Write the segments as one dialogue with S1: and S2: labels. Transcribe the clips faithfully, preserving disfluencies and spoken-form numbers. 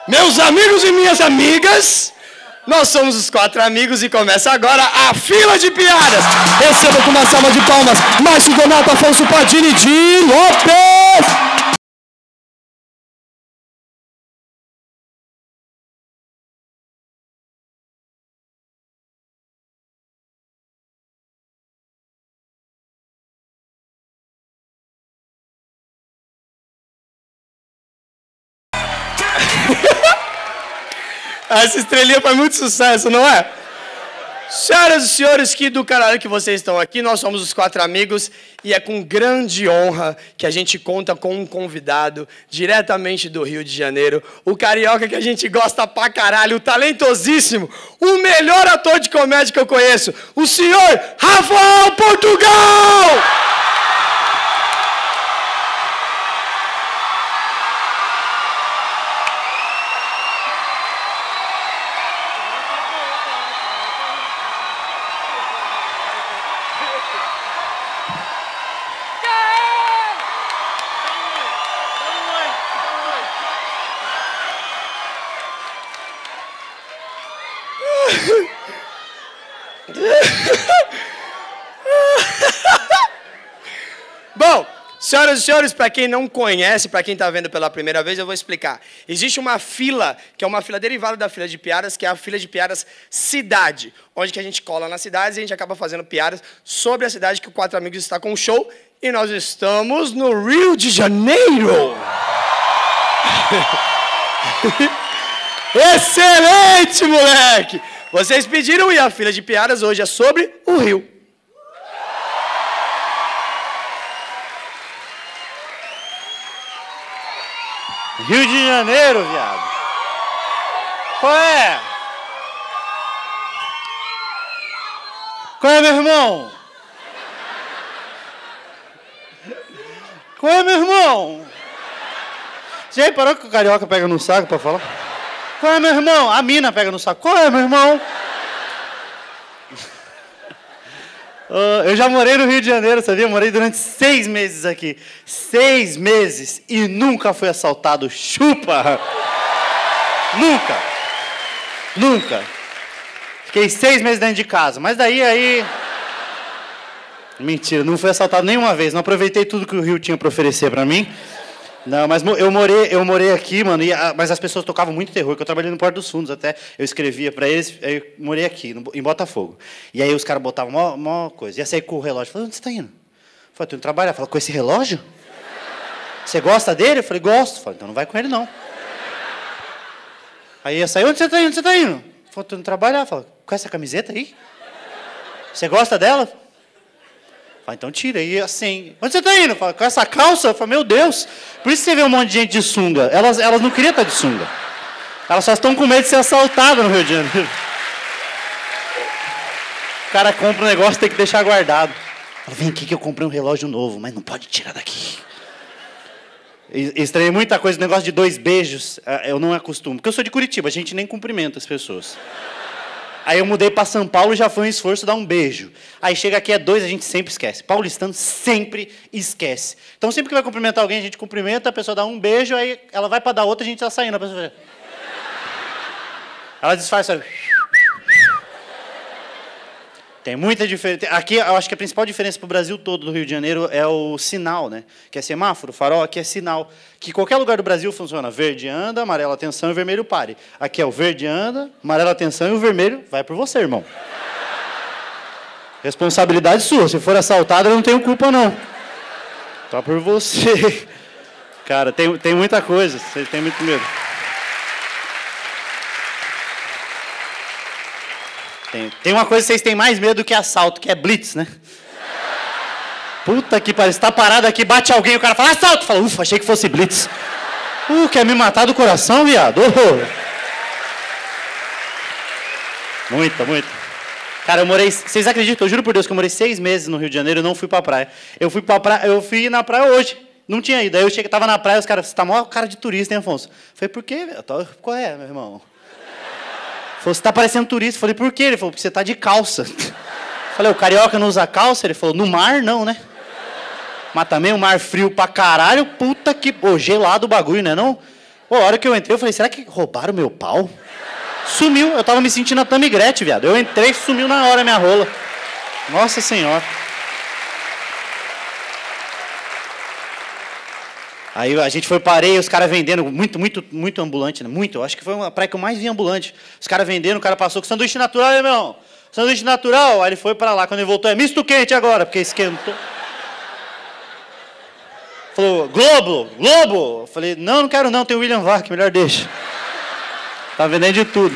S1: Meus amigos e minhas amigas, nós somos os quatro amigos e começa agora a Fila de Piadas. Receba com uma salva de palmas, Márcio Donato Afonso Padini de Lopes. Essa estrelinha faz muito sucesso, não é? Senhoras e senhores, que do caralho que vocês estão aqui, nós somos os quatro amigos e é com grande honra que a gente conta com um convidado diretamente do Rio de Janeiro, o carioca que a gente gosta pra caralho, o talentosíssimo, o melhor ator de comédia que eu conheço, o senhor Rafael Portugal! Bom, senhoras e senhores, para quem não conhece, para quem está vendo pela primeira vez, eu vou explicar. Existe uma fila, que é uma fila derivada da fila de piadas, que é a fila de piadas cidade, onde que a gente cola nas cidades e a gente acaba fazendo piadas sobre a cidade que o Quatro Amigos está com um show. E nós estamos no Rio de Janeiro. Excelente, moleque! Vocês pediram e a fila de piadas hoje é sobre o Rio.
S2: Rio de Janeiro, viado. Qual é? Qual é, meu irmão? Qual é, meu irmão? Você já parou que o carioca pega no saco pra falar? Qual é, meu irmão? A mina pega no saco. Qual é, meu irmão? Uh, eu já morei no Rio de Janeiro, sabia? Morei durante seis meses aqui. Seis meses e nunca fui assaltado. Chupa! Nunca! Nunca! Fiquei seis meses dentro de casa. Mas daí, aí... Mentira, não fui assaltado nenhuma vez. Não aproveitei tudo que o Rio tinha para oferecer para mim. Não, mas eu morei, eu morei aqui, mano, e a, mas as pessoas tocavam muito terror, que eu trabalhei no Porto dos Fundos até, eu escrevia para eles, eu morei aqui, no, em Botafogo. E aí os caras botavam mó, mó coisa. Ia sair com o relógio. Eu falei, onde você está indo? Eu falei, tô indo trabalhar. Eu falei, com esse relógio? Você gosta dele? Eu falei, gosto. Eu falei, então não vai com ele, não. Aí ia sair, onde você está indo? Onde você está indo? Eu falei, tô indo trabalhar. Eu falei, com essa camiseta aí? Você gosta dela? Falei, então tira. E assim, onde você está indo? Falei, com essa calça? Eu falei, meu Deus. Por isso você vê um monte de gente de sunga. Elas, elas não queriam estar de sunga. Elas só estão com medo de ser assaltadas no Rio de Janeiro. O cara compra um negócio e tem que deixar guardado. Fala, vem aqui que eu comprei um relógio novo, mas não pode tirar daqui. Estranhei muita coisa, o negócio de dois beijos, eu não acostumo. Porque eu sou de Curitiba, a gente nem cumprimenta as pessoas. Aí eu mudei para São Paulo e já foi um esforço dar um beijo. Aí chega aqui é dois, a gente sempre esquece. Paulistano sempre esquece. Então sempre que vai cumprimentar alguém, a gente cumprimenta, a pessoa dá um beijo, aí ela vai para dar outra, a gente está saindo. A pessoa... Ela disfarça. Tem muita diferença. Aqui, eu acho que a principal diferença para o Brasil todo do Rio de Janeiro é o sinal, né? Que é semáforo, farol, aqui é sinal. Que em qualquer lugar do Brasil funciona. Verde anda, amarelo atenção e vermelho pare. Aqui é o verde anda, amarelo atenção e o vermelho vai por você, irmão. Responsabilidade sua. Se for assaltado, eu não tenho culpa, não. Tá por você. Cara, tem, tem muita coisa. Você tem muito medo. Tem, tem uma coisa que vocês têm mais medo do que assalto, que é blitz, né? Puta que pariu, você tá parado aqui, bate alguém, o cara fala, assalto! Fala, ufa, achei que fosse blitz. Uh, quer me matar do coração, viado? Oh. Muita, muita. Cara, eu morei, vocês acreditam, eu juro por Deus que eu morei seis meses no Rio de Janeiro e não fui pra praia. Eu fui pra praia, eu fui na praia hoje, não tinha ido. Aí eu cheguei, tava na praia, os caras, você tá maior cara de turista, hein, Afonso? Eu falei, por quê, velho? Qual é, meu irmão? Falou, você tá parecendo turista. Eu falei, por quê? Ele falou, porque você tá de calça. Eu falei, o carioca não usa calça? Ele falou, no mar não, né? Mas também o mar frio pra caralho, puta que... Pô, gelado o bagulho, né não? Pô, a hora que eu entrei, eu falei, será que roubaram meu pau? Sumiu, eu tava me sentindo a Tammy Gretchen, viado. Eu entrei, sumiu na hora a minha rola. Nossa Senhora. Aí a gente foi para areia, os caras vendendo, muito, muito, muito ambulante, né? Muito, eu acho que foi uma praia que eu mais vi ambulante. Os caras vendendo, o cara passou com sanduíche natural, aí, meu, sanduíche natural. Aí ele foi para lá, quando ele voltou, é misto quente agora, porque esquentou. Falou, Globo, Globo. Eu falei, não, não quero não, tem o William Vac, melhor deixa. Tá vendendo de tudo.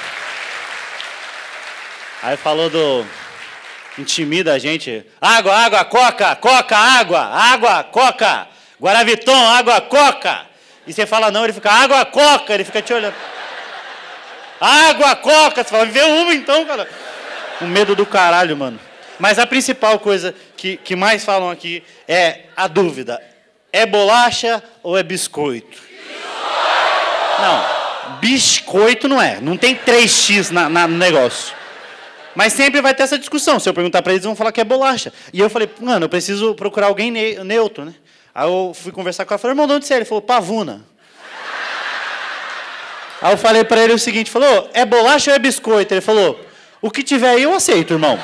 S2: Aí falou do... Intimida a gente. Água, água, coca, coca, água, água, coca. Guaraviton, água, coca. E você fala não, ele fica, água, coca. Ele fica te olhando. Água, coca. Você fala, vê uma então, cara. Um medo do caralho, mano. Mas a principal coisa que, que mais falam aqui é a dúvida. É bolacha ou é biscoito? Não, biscoito não é. Não tem três x na, na, no negócio. Mas sempre vai ter essa discussão. Se eu perguntar para eles, eles vão falar que é bolacha. E eu falei, mano, eu preciso procurar alguém ne neutro, né? Aí eu fui conversar com ela, falei, irmão, de onde você é? Ele falou, Pavuna. Aí eu falei para ele o seguinte, falou, é bolacha ou é biscoito? Ele falou, o que tiver aí eu aceito, irmão.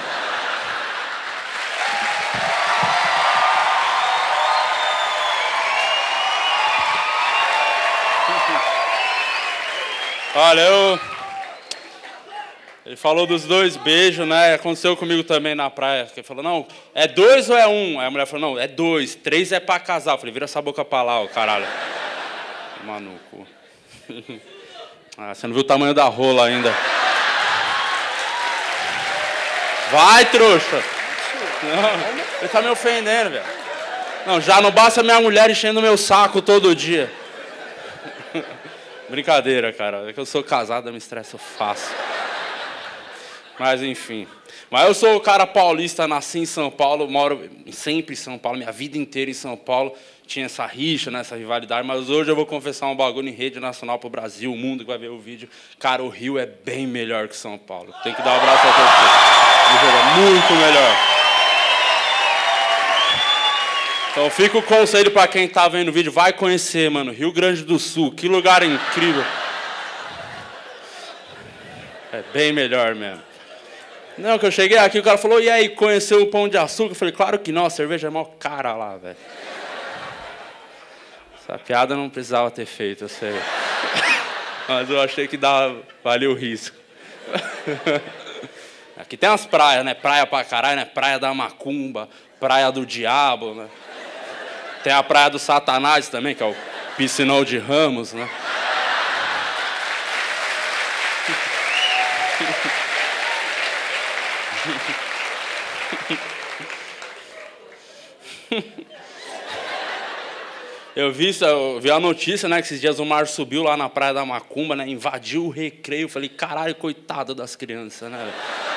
S3: Olha, eu... Ele falou dos dois beijos, né? Aconteceu comigo também na praia. Ele falou, não, é dois ou é um? Aí a mulher falou, não, é dois. Três é pra casar. Eu falei, vira essa boca pra lá, ô caralho. Manuco. Ah, você não viu o tamanho da rola ainda. Vai, trouxa. Não, ele tá me ofendendo, velho. Não, já não basta minha mulher enchendo meu saco todo dia. Brincadeira, cara. É que eu sou casado, me estresso fácil. Mas, enfim. Mas eu sou o cara paulista, nasci em São Paulo, moro sempre em São Paulo, minha vida inteira em São Paulo. Tinha essa rixa, né, essa rivalidade, mas hoje eu vou confessar um bagulho em rede nacional pro Brasil, o mundo que vai ver o vídeo. Cara, o Rio é bem melhor que São Paulo. Tem que dar um abraço a todos. É muito melhor. Então fica o conselho para quem tá vendo o vídeo, vai conhecer, mano, Rio Grande do Sul, que lugar incrível. É bem melhor mesmo. Não, que eu cheguei aqui, o cara falou, e aí, conheceu o Pão de Açúcar? Eu falei, claro que não, a cerveja é mó cara lá, velho. Essa piada não precisava ter feito, eu sei. Mas eu achei que dava, valia o risco. Aqui tem umas praias, né? Praia pra caralho, né? Praia da Macumba, praia do Diabo, né? Tem a praia do Satanás também, que é o Piscinão de Ramos, né? Eu vi, eu vi a notícia, né, que esses dias o mar subiu lá na praia da Macumba, né, invadiu o recreio. Eu falei, caralho, coitado das crianças, né?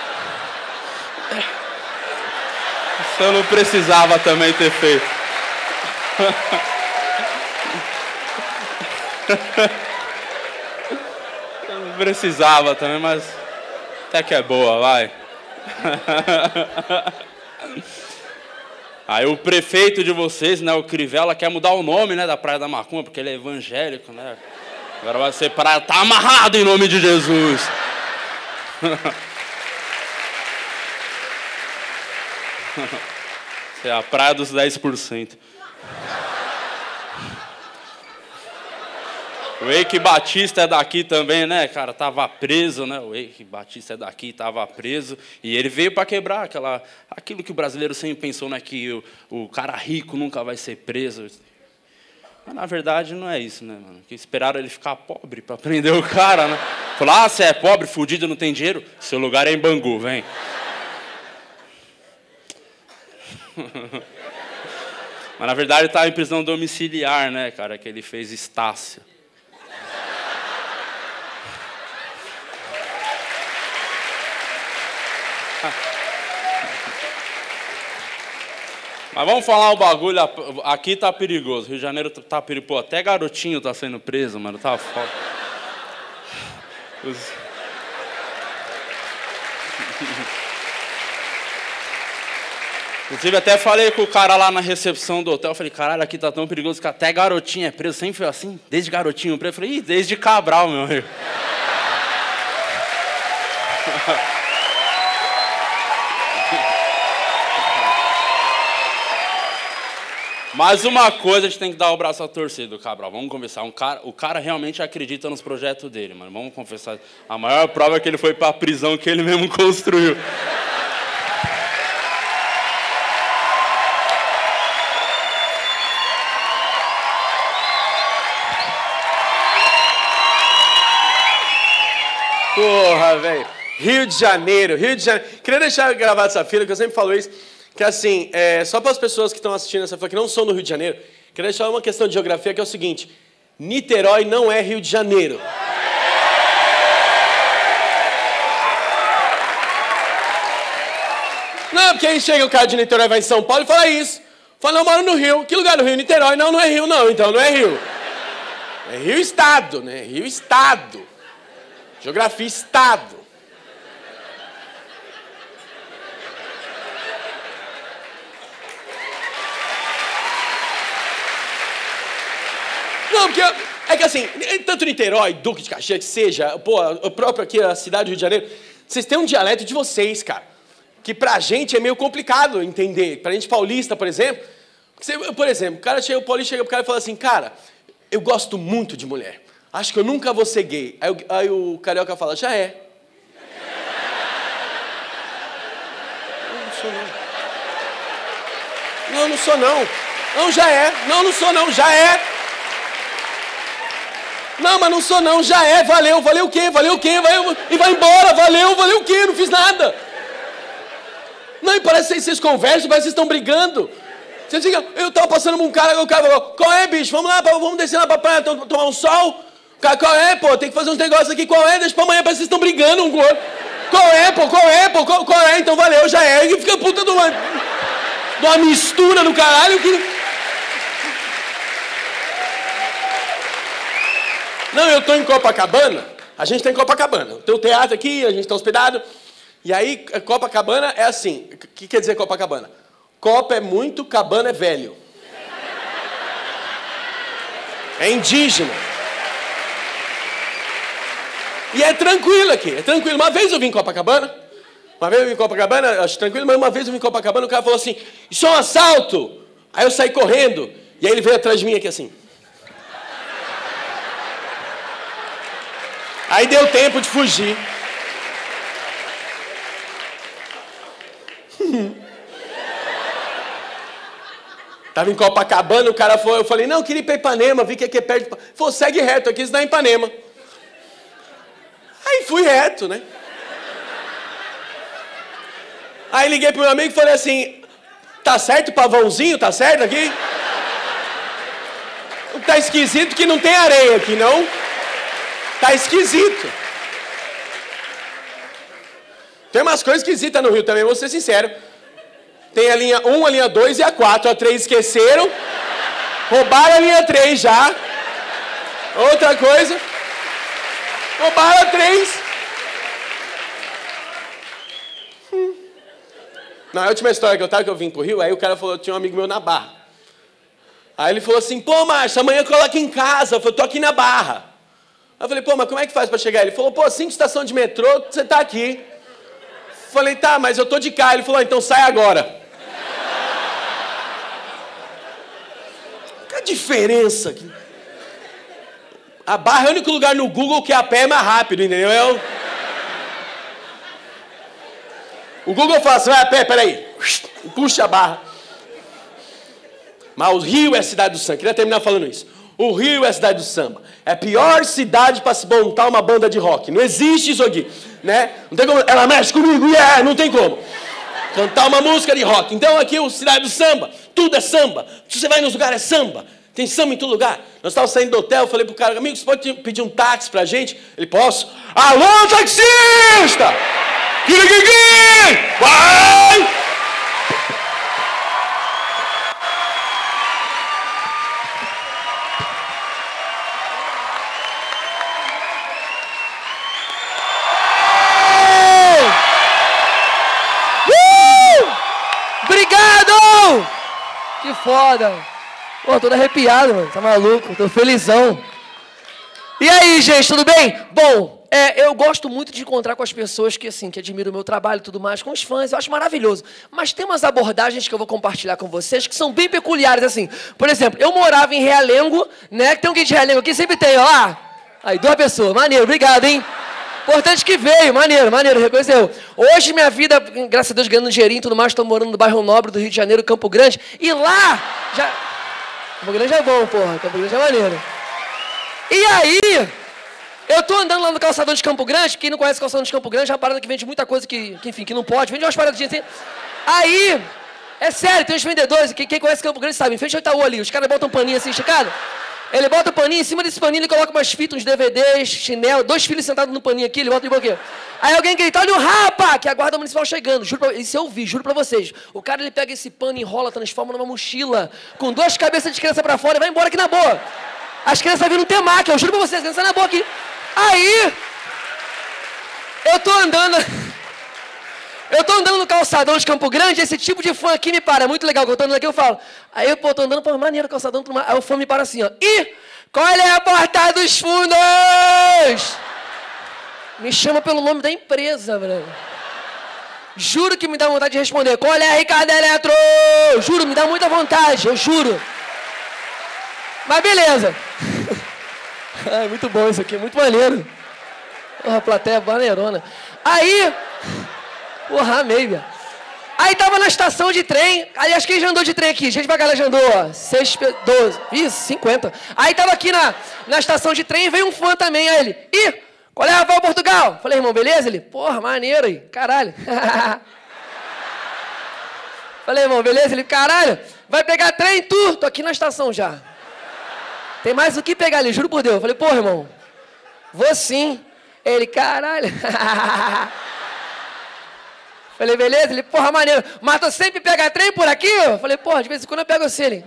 S3: Isso eu não precisava também ter feito. Eu não precisava também, mas até que é boa, vai. Aí o prefeito de vocês, né, o Crivella, quer mudar o nome, né, da Praia da Macumba, porque ele é evangélico, né? Agora vai ser praia, tá amarrado em nome de Jesus. É a praia dos dez por cento. O Eike Batista é daqui também, né, cara? Tava preso, né? O Eike Batista é daqui, tava preso. E ele veio para quebrar aquela, aquilo que o brasileiro sempre pensou, né? Que o, o cara rico nunca vai ser preso. Mas, na verdade, não é isso, né, mano? Que esperaram ele ficar pobre para prender o cara, né? Falou, ah, você é pobre, fudido, não tem dinheiro? Seu lugar é em Bangu, vem. Mas, na verdade, ele estava em prisão domiciliar, né, cara? Que ele fez Estácio. Mas vamos falar o bagulho, aqui tá perigoso, Rio de Janeiro tá perigoso, até garotinho tá sendo preso, mano, tá foda. Os... Inclusive, até falei com o cara lá na recepção do hotel. Falei, caralho, aqui tá tão perigoso que até garotinho é preso. Sempre foi assim, desde garotinho preso. Falei, ih, desde Cabral, meu amigo. Mas uma coisa a gente tem que dar o braço à torcida do Cabral. Vamos conversar. Um cara, o cara realmente acredita nos projetos dele, mano. Vamos confessar. A maior prova é que ele foi pra prisão que ele mesmo construiu.
S4: Porra, velho. Rio de Janeiro, Rio de Janeiro. Queria deixar gravado essa fila, que eu sempre falo isso, que assim, é, só para as pessoas que estão assistindo essa fila, que não são do Rio de Janeiro, queria deixar uma questão de geografia, que é o seguinte: Niterói não é Rio de Janeiro. Não, porque aí chega o cara de Niterói, vai em São Paulo e fala isso. Fala, não, eu moro no Rio. Que lugar do Rio? Niterói. Não, não é Rio, não. Então não é Rio. É Rio Estado, né? Rio Estado. Geografia Estado. Não, porque é que assim, tanto Niterói, Duque de Caxias, que seja, pô, a própria aqui, a cidade do Rio de Janeiro, vocês têm um dialeto de vocês, cara, que pra gente é meio complicado entender. Pra gente paulista, por exemplo, você, por exemplo, o cara chega, o paulista chega pro cara e fala assim, cara, eu gosto muito de mulher. Acho que eu nunca vou ser gay. Aí, aí o carioca fala, já é. Não, não sou não. Não, não sou não. Não, já é. Não, não sou não, já é. Não, mas não sou não, já é. Valeu, valeu o quê? Valeu o quê? Valeu, e vai embora, valeu, valeu o quê? Não fiz nada. Não, e parece que vocês conversam, parece que vocês estão brigando. Vocês ficam, eu tava passando por um cara, o cara falou, qual é, bicho? Vamos lá, vamos descer lá pra praia, tomar um sol? Cara, qual é, pô? Tem que fazer uns negócios aqui. Qual é? Deixa pra amanhã, parece que vocês estão brigando um com o outro. Qual é, pô? Qual é, pô? Qual, qual é? Então valeu, já é. E fica puta de uma, de uma mistura no caralho que... Não, eu tô em Copacabana. A gente tá em Copacabana. Tem o teatro aqui, a gente tá hospedado. E aí, Copacabana é assim. O que quer dizer Copacabana? Copa é muito, cabana é velho. É indígena. E é tranquilo aqui, é tranquilo. Uma vez eu vim em Copacabana, uma vez eu vim em Copacabana, acho tranquilo, mas uma vez eu vim em Copacabana, o cara falou assim, isso é um assalto! Aí eu saí correndo, e aí ele veio atrás de mim aqui assim. Aí deu tempo de fugir. Tava em Copacabana, o cara foi, eu falei, não, eu queria ir pra Ipanema, vi que aqui é perto. Ele falou, segue reto, aqui você dá em Ipanema. Aí fui reto, né? Aí liguei pro meu amigo e falei assim, tá certo o pavãozinho, tá certo aqui? Tá esquisito que não tem areia aqui, não? Tá esquisito. Tem umas coisas esquisitas no Rio também, vou ser sincero. Tem a linha um, a linha dois e a quatro. A três esqueceram. Roubaram a linha três já. Outra coisa. Roubaram a três. Hum. Na última história que eu tava, que eu vim pro Rio, aí o cara falou, tinha um amigo meu na Barra. Aí ele falou assim, pô, Márcio, amanhã cola aqui em casa. Eu falei, tô aqui na Barra. Aí eu falei, pô, mas como é que faz pra chegar? Ele falou, pô, cinco estações de metrô, você tá aqui. Eu falei, tá, mas eu tô de cá. Ele falou, então sai agora. Qual a diferença aqui? A Barra é o único lugar no Google que a pé é mais rápido, entendeu? Eu... O Google fala assim, vai a pé, peraí. Puxa a Barra. Mas o Rio é a cidade do samba. Queria terminar falando isso. O Rio é a cidade do samba. É a pior cidade para se montar uma banda de rock. Não existe isso aqui, né? Não tem como... Ela mexe comigo, yeah, não tem como. Cantar uma música de rock. Então aqui é a cidade do samba. Tudo é samba. Se você vai nos lugares é samba. Tem samba em todo lugar. Nós estávamos saindo do hotel, eu falei pro cara, amigo, você pode pedir um táxi pra gente? Ele, posso? Alô, taxista! Vai! foda. Pô, tô todo arrepiado, mano. Tá maluco? Tô felizão. E aí, gente, tudo bem? Bom, é, eu gosto muito de encontrar com as pessoas que, assim, que admiram o meu trabalho e tudo mais, com os fãs, eu acho maravilhoso. Mas tem umas abordagens que eu vou compartilhar com vocês que são bem peculiares, assim. Por exemplo, eu morava em Realengo, né? Tem alguém de Realengo aqui? Sempre tem, ó lá. Aí, duas pessoas. Maneiro, obrigado, hein? Importante que veio, maneiro, maneiro, reconheceu. Hoje minha vida, graças a Deus, ganhando dinheirinho e tudo mais, estou morando no bairro Nobre do Rio de Janeiro, Campo Grande, e lá já... Campo Grande é bom, porra, Campo Grande é maneiro. E aí, eu tô andando lá no calçadão de Campo Grande, quem não conhece o calçadão de Campo Grande, é uma parada que vende muita coisa que, que enfim, que não pode, vende umas paradinhas assim. Aí, é sério, tem uns vendedores, quem, quem conhece Campo Grande sabe, em frente ao Itaú ali, os caras botam um paninho assim esticado, ele bota o paninho, em cima desse paninho ele coloca umas fitas, uns D V Ds, chinelo, dois filhos sentados no paninho aqui, ele bota de boquinha. Aí alguém grita, olha o rapa, que é a guarda municipal chegando, juro pra, isso eu vi, juro pra vocês. O cara, ele pega esse pano, enrola, transforma numa mochila, com duas cabeças de criança pra fora e vai embora aqui na boa. As crianças viram um temaki, eu juro pra vocês, as crianças na boa aqui. Aí, eu tô andando... Eu tô andando no calçadão de Campo Grande, esse tipo de fã aqui me para, é muito legal, que eu tô andando aqui, eu falo. Aí eu, pô, tô andando, pô, maneiro, calçadão, tudo mais. Aí o fã me para assim, ó. Ih, qual é a porta dos fundos? Me chama pelo nome da empresa, velho. Juro que me dá vontade de responder. Qual é a Ricardo Eletro? Juro, me dá muita vontade, eu juro. Mas beleza. Ai, muito bom isso aqui, muito maneiro. Porra, a plateia maneirona. Aí... Porra, amei, velho. Aí tava na estação de trem. Aliás, quem já andou de trem aqui? Gente pra galera já andou, ó. seis, doze, isso, cinquenta. Aí tava aqui na, na estação de trem e veio um fã também. Aí ele, ih, qual é, Rafael Portugal? Falei, irmão, beleza? Ele, porra, maneiro aí, caralho. Falei, irmão, beleza? Ele, caralho, vai pegar trem, tu? Tô aqui na estação já. Tem mais o que pegar ali, juro por Deus. Falei, porra, irmão, vou sim. Ele, caralho. Falei, beleza? Ele, porra, maneiro. Mas tu sempre pega trem por aqui? Eu falei, porra, de vez em quando eu pego você. Ele...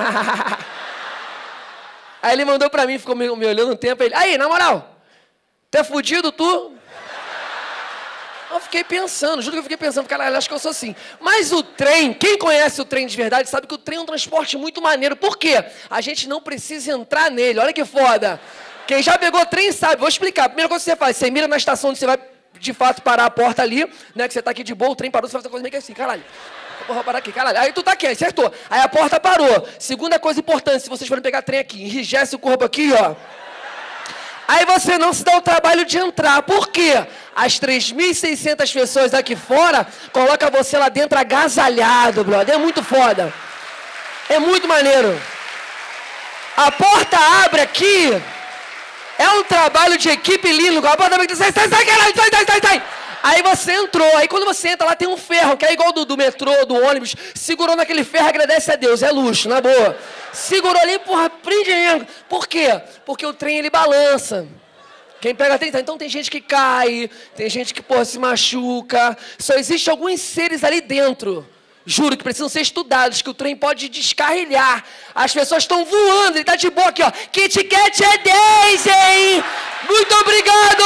S4: Aí ele mandou pra mim, ficou me, me olhando um tempo. Ele, aí, na moral, tu é fudido, tu? Eu fiquei pensando, juro que eu fiquei pensando, caralho, acho que eu sou assim. Mas o trem, quem conhece o trem de verdade sabe que o trem é um transporte muito maneiro. Por quê? A gente não precisa entrar nele, olha que foda. Quem já pegou trem sabe, vou explicar. A primeira coisa que você faz, você mira na estação onde você vai... de fato, parar a porta ali, né, que você tá aqui de boa, o trem parou, você faz uma coisa meio que assim, caralho, porra, parar aqui, caralho, aí tu tá aqui, acertou, aí a porta parou. Segunda coisa importante, se vocês forem pegar trem aqui, enrijece o corpo aqui, ó, aí você não se dá o trabalho de entrar, por quê? As três mil e seiscentas pessoas aqui fora, coloca você lá dentro agasalhado, brother, é muito foda, é muito maneiro. A porta abre aqui... É um trabalho de equipe lindo. A porta sai, sai, sai, caralho, sai, sai, sai, sai. Aí você entrou. Aí quando você entra lá tem um ferro, que é igual do, do metrô, do ônibus. Segurou naquele ferro, agradece a Deus. É luxo, na boa. Segurou ali, porra, prende mesmo. Por quê? Porque o trem, ele balança. Quem pega trem, então tem gente que cai, tem gente que, porra, se machuca. Só existe alguns seres ali dentro. Juro que precisam ser estudados, que o trem pode descarrilhar. As pessoas estão voando, ele tá de boa aqui, ó. Kit Kat é dez, hein? Muito obrigado!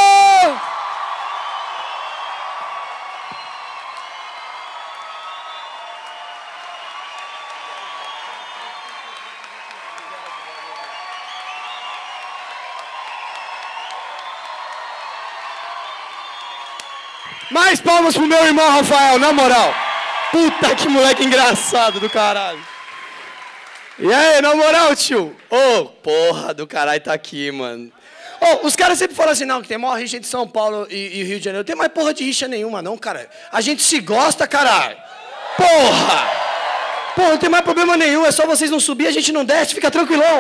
S1: Mais palmas pro meu irmão Rafael, na moral. Puta que moleque engraçado do caralho. E aí, na moral, tio? Ô, oh, porra do caralho tá aqui, mano. Oh, os caras sempre falam assim, não, que tem maior rixa entre São Paulo e, e Rio de Janeiro. Não tem mais porra de rixa nenhuma, não, cara. A gente se gosta, caralho. Porra! Porra, não tem mais problema nenhum, é só vocês não subir, a gente não desce, fica tranquilão.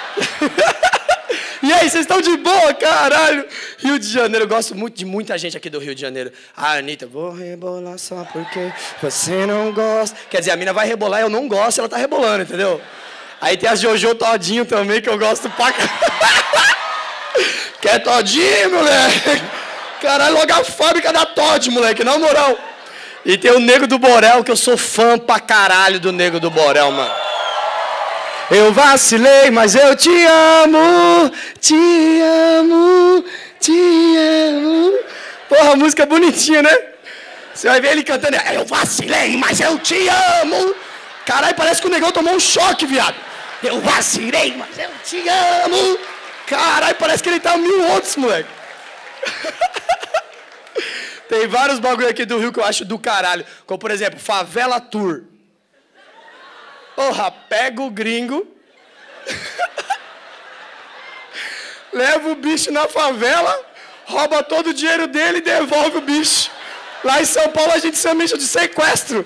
S1: E aí, vocês estão de boa, caralho? Rio de Janeiro, eu gosto muito de muita gente aqui do Rio de Janeiro. A Anitta, vou rebolar só porque você não gosta. Quer dizer, a mina vai rebolar, eu não gosto, ela tá rebolando, entendeu? Aí tem a Jojo Todinho também, que eu gosto pra caralho. Quer Todinho, moleque? Caralho, logo a fábrica da Todd, moleque, na moral. E tem o Nego do Borel, que eu sou fã pra caralho do Nego do Borel, mano. Eu vacilei, mas eu te amo, te amo, te amo. Porra, a música é bonitinha, né? Você vai ver ele cantando, eu vacilei, mas eu te amo. Caralho, parece que o negão tomou um choque, viado. Eu vacilei, mas eu te amo. Caralho, parece que ele tá mil outros, moleque. Tem vários bagulho aqui do Rio que eu acho do caralho. Como, por exemplo, Favela Tour. Porra, pega o gringo. Leva o bicho na favela, rouba todo o dinheiro dele e devolve o bicho. Lá em São Paulo a gente chama isso de sequestro.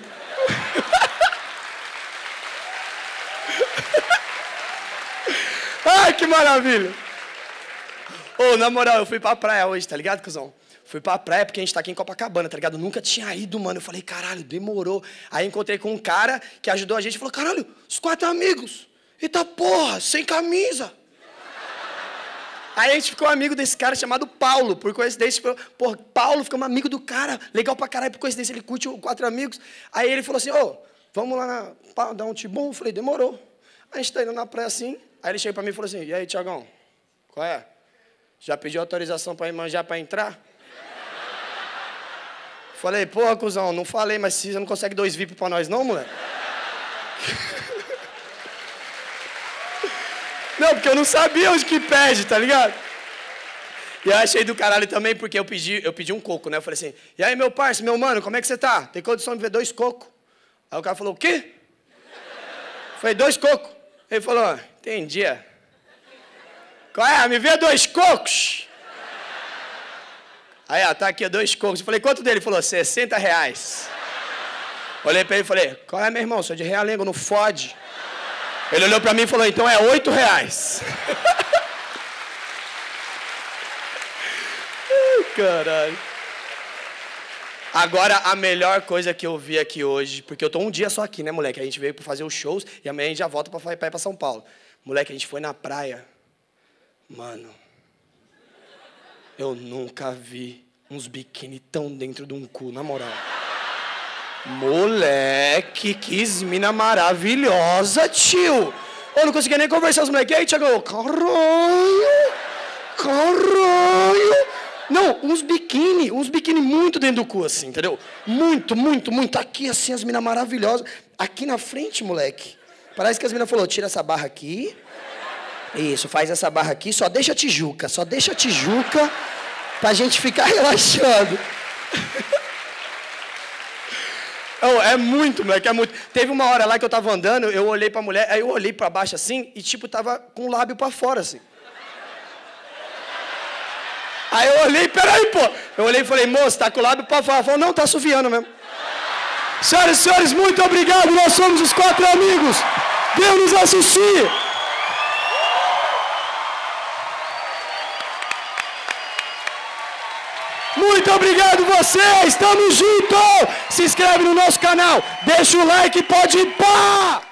S1: Ai, que maravilha. Ô, na moral, eu fui pra praia hoje, tá ligado, cuzão? Fui pra praia porque a gente tá aqui em Copacabana, tá ligado? Eu nunca tinha ido, mano. Eu falei, caralho, demorou. Aí encontrei com um cara que ajudou a gente e falou, caralho, os quatro amigos. Eita porra, sem camisa. Aí a gente ficou amigo desse cara chamado Paulo. Por coincidência, porra, Paulo ficamos amigo do cara. Legal pra caralho, por coincidência, ele curte o quatro amigos. Aí ele falou assim, ô, oh, vamos lá na, dar um tibum? Eu falei, demorou. Aí a gente tá indo na praia assim. Aí ele chega pra mim e falou assim, e aí, Tiagão, qual é? Já pediu autorização pra ir manjar pra entrar? Falei, porra, cuzão, não falei, mas você não consegue dois V I P pra nós não, moleque? Não, porque eu não sabia onde que pede, tá ligado? E eu achei do caralho também, porque eu pedi, eu pedi um coco, né? Eu falei assim, e aí, meu parceiro, meu mano, como é que você tá? Tem condição de ver dois cocos? Aí o cara falou, o quê? Eu falei, dois cocos. Ele falou, entendi. Qual é? Me vê dois cocos. Aí, ó, tá aqui, dois cocos. Eu falei, quanto dele? Ele falou, sessenta reais. Olhei pra ele e falei, qual é, meu irmão? Sou de Realengo, não fode. Ele olhou pra mim e falou, então é oito reais. Ai, caralho. Agora, a melhor coisa que eu vi aqui hoje, porque eu tô um dia só aqui, né, moleque? A gente veio pra fazer os shows e amanhã a gente já volta pra, pra ir pra São Paulo. Moleque, a gente foi na praia. Mano, eu nunca vi uns biquíni tão dentro de um cu, na moral. Moleque, que mina maravilhosa, tio. Eu não conseguia nem conversar com os moleques. E aí, Thiago? Caralho, caralho. Não, uns biquíni, uns biquíni muito dentro do cu, assim, entendeu? Muito, muito, muito. Aqui, assim, as minas maravilhosas. Aqui na frente, moleque. Parece que as minas falaram, tira essa barra aqui. Isso, faz essa barra aqui, só deixa a tijuca. Só deixa a tijuca pra gente ficar relaxando. Oh, é muito, moleque, é muito. Teve uma hora lá que eu tava andando, eu olhei pra mulher, aí eu olhei pra baixo assim, e tipo, tava com o lábio pra fora, assim. Aí eu olhei, peraí, pô. Eu olhei e falei, moço, tá com o lábio pra fora. Ela falou, não, tá assoviando mesmo. Senhoras e senhores, muito obrigado, nós somos os quatro amigos. Deus nos assistir. Muito obrigado vocês, tamo junto! Se inscreve no nosso canal, deixa o like, pode ir pá!